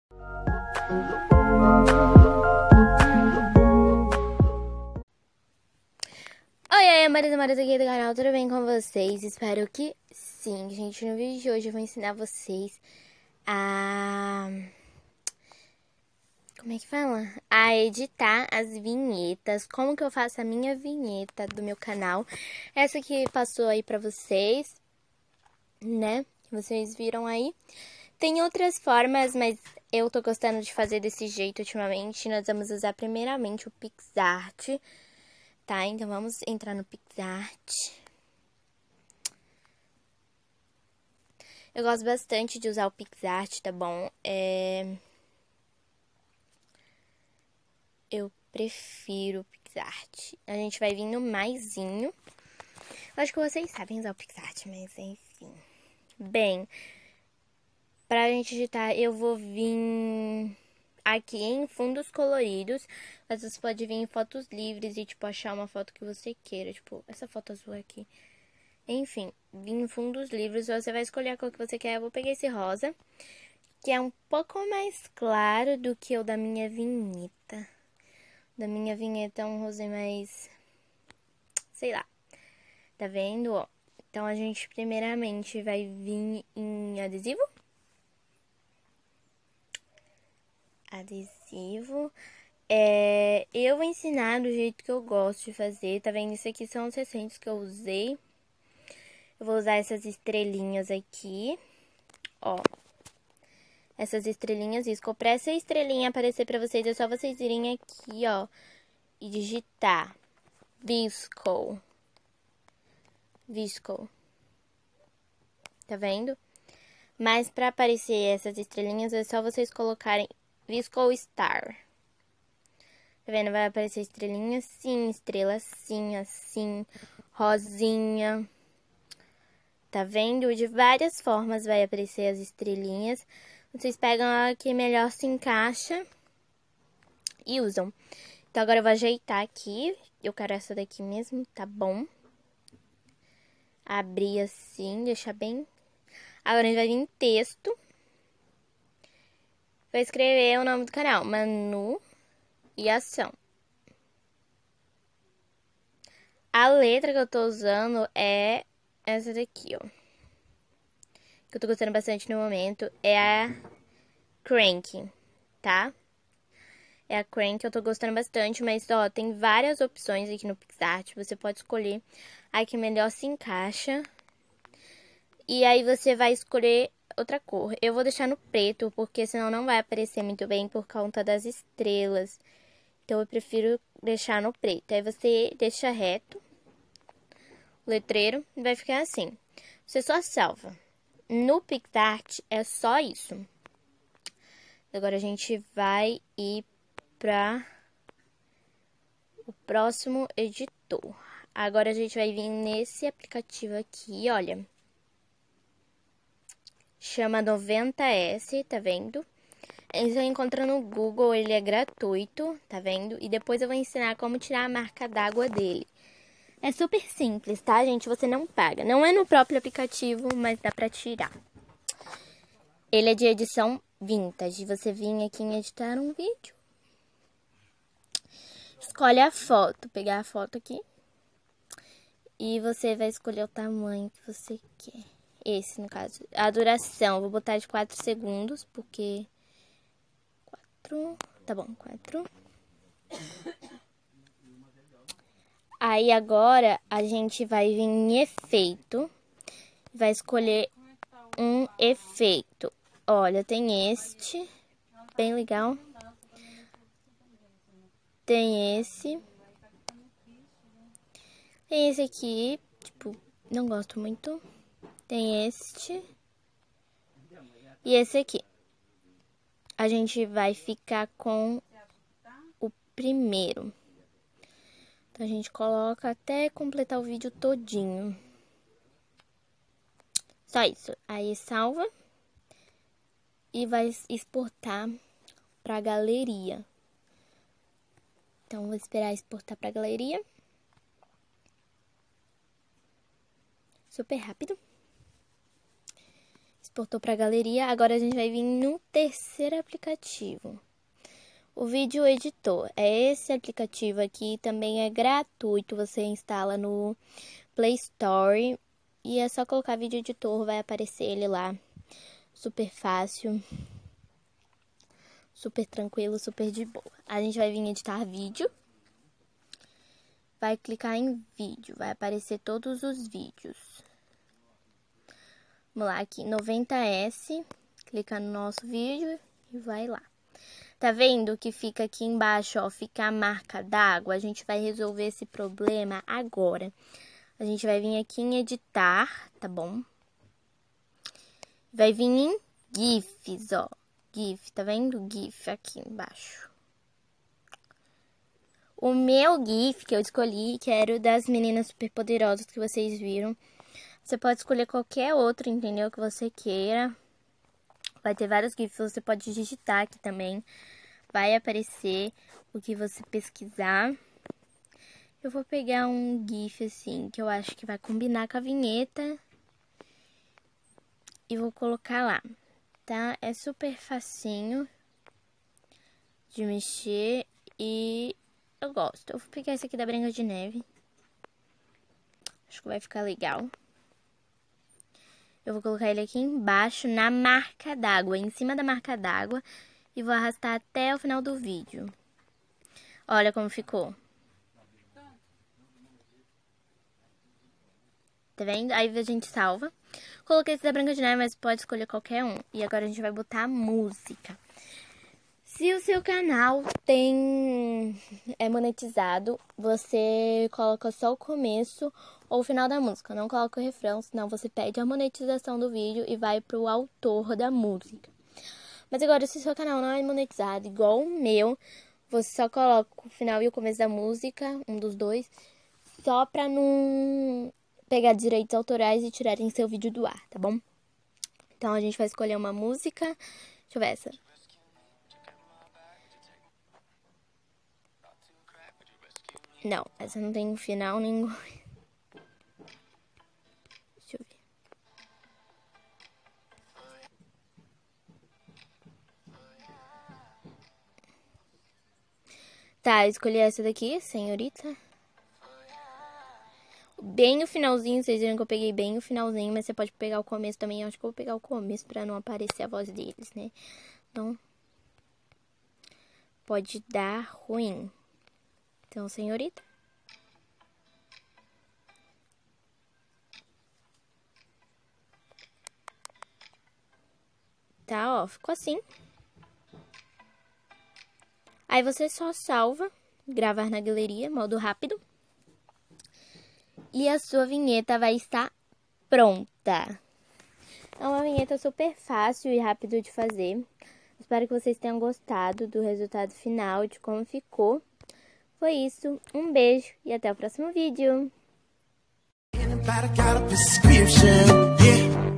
Oi, Marisa aqui do canal, tudo bem com vocês? Espero que sim, gente. No vídeo de hoje eu vou ensinar vocês a... Como é que fala? A editar as vinhetas. Como que eu faço a minha vinheta do meu canal. Essa que passou aí pra vocês, né? Vocês viram aí. Tem outras formas, mas eu tô gostando de fazer desse jeito ultimamente. Nós vamos usar primeiramente o PixArt. Tá, então vamos entrar no PixArt. Eu gosto bastante de usar o PixArt, tá bom? Eu prefiro o PixArt. A gente vai vir no maisinho. Eu acho que vocês sabem usar o PixArt, mas enfim. Bem, pra gente digitar, eu vou vir aqui em fundos coloridos. Mas você pode vir em fotos livres e, tipo, achar uma foto que você queira. Tipo, essa foto azul aqui. Enfim, vir em fundos livres, você vai escolher a cor que você quer. Eu vou pegar esse rosa, que é um pouco mais claro do que o da minha vinheta. Da minha vinheta é um rosa mais, sei lá, tá vendo, ó? Então, a gente primeiramente vai vir em adesivo. Adesivo. Eu vou ensinar do jeito que eu gosto de fazer, tá vendo? Isso aqui são os recentes que eu usei. Eu vou usar essas estrelinhas aqui, ó. Essas estrelinhas, risco. Pra essa estrelinha aparecer pra vocês, é só vocês irem aqui, ó, e digitar Visco. Tá vendo? Mas pra aparecer essas estrelinhas, é só vocês colocarem Visco Star. Tá vendo? Vai aparecer estrelinha assim, estrela assim, assim, rosinha. Tá vendo? De várias formas vai aparecer as estrelinhas. Vocês pegam a que melhor se encaixa e usam. Então, agora eu vou ajeitar aqui. Eu quero essa daqui mesmo, tá bom? Abrir assim, deixar bem... Agora a gente vai vir em texto. Vou escrever o nome do canal, Manu e Ação. A letra que eu tô usando é essa daqui, ó. Que eu tô gostando bastante no momento é a Crank, tá? É a Crank, eu tô gostando bastante, mas, ó, tem várias opções aqui no PixArt. Você pode escolher a que melhor se encaixa. E aí, você vai escolher outra cor. Eu vou deixar no preto, porque senão não vai aparecer muito bem por conta das estrelas. Então, eu prefiro deixar no preto. Aí, você deixa reto o letreiro e vai ficar assim. Você só salva. No PixArt, é só isso. Agora, a gente vai ir para o próximo editor. Agora a gente vai vir nesse aplicativo aqui, olha. Chama 90S, tá vendo? Você encontra no Google, ele é gratuito, tá vendo? E depois eu vou ensinar como tirar a marca d'água dele. É super simples, tá, gente? Você não paga. Não é no próprio aplicativo, mas dá pra tirar. Ele é de edição vintage. Você vem aqui em editar um vídeo. Escolhe a foto, pegar a foto aqui. E você vai escolher o tamanho que você quer. Esse, no caso. A duração, eu vou botar de 4 segundos, porque... 4... Tá bom, 4. Aí, agora, a gente vai vir em efeito. Vai escolher um efeito. Olha, tem este. Bem legal. Tem esse. Tem esse aqui, tipo, não gosto muito. Tem este. E esse aqui. A gente vai ficar com o primeiro. Então, a gente coloca até completar o vídeo todinho. Só isso. Aí, salva. E vai exportar pra galeria. Então, vou esperar exportar pra galeria. Super rápido. Exportou para a galeria. Agora a gente vai vir no terceiro aplicativo. O vídeo editor. É esse aplicativo aqui, também é gratuito. Você instala no Play Store. E é só colocar vídeo editor, vai aparecer ele lá. Super fácil. Super tranquilo, super de boa. A gente vai vir editar vídeo. Vai clicar em vídeo, vai aparecer todos os vídeos. Vamos lá, aqui, 90S. Clica no nosso vídeo e vai lá. Tá vendo que fica aqui embaixo, ó, fica a marca d'água? A gente vai resolver esse problema agora. A gente vai vir aqui em editar, tá bom? Vai vir em GIFs, ó. GIF, tá vendo? GIF aqui embaixo. O meu GIF que eu escolhi, que era o das meninas superpoderosas que vocês viram. Você pode escolher qualquer outro, entendeu? Que você queira. Vai ter vários GIFs, você pode digitar aqui também. Vai aparecer o que você pesquisar. Eu vou pegar um GIF assim, que eu acho que vai combinar com a vinheta. E vou colocar lá, tá? É super facinho de mexer e eu gosto. Eu vou pegar esse aqui da Branca de Neve. Acho que vai ficar legal. Eu vou colocar ele aqui embaixo na marca d'água, em cima da marca d'água. E vou arrastar até o final do vídeo. Olha como ficou. Tá vendo? Aí a gente salva. Coloquei esse da Branca de Neve, mas pode escolher qualquer um. E agora a gente vai botar a música. Se o seu canal é monetizado, você coloca só o começo ou o final da música. Não coloca o refrão, senão você perde a monetização do vídeo e vai pro autor da música. Mas agora, se o seu canal não é monetizado, igual o meu, você só coloca o final e o começo da música, um dos dois, só pra não pegar direitos autorais e tirarem seu vídeo do ar, tá bom? Então, a gente vai escolher uma música. Deixa eu ver essa. Não, essa não tem final nenhum. Deixa eu ver. Tá, eu escolhi essa daqui, senhorita. Bem o finalzinho, vocês viram que eu peguei bem o finalzinho, mas você pode pegar o começo também. Eu acho que eu vou pegar o começo pra não aparecer a voz deles, né? Então, pode dar ruim. Então, senhorita. Tá, ó, ficou assim. Aí você só salva, gravar na galeria, modo rápido. E a sua vinheta vai estar pronta. É uma vinheta super fácil e rápido de fazer. Espero que vocês tenham gostado do resultado final, de como ficou. Foi isso, um beijo e até o próximo vídeo.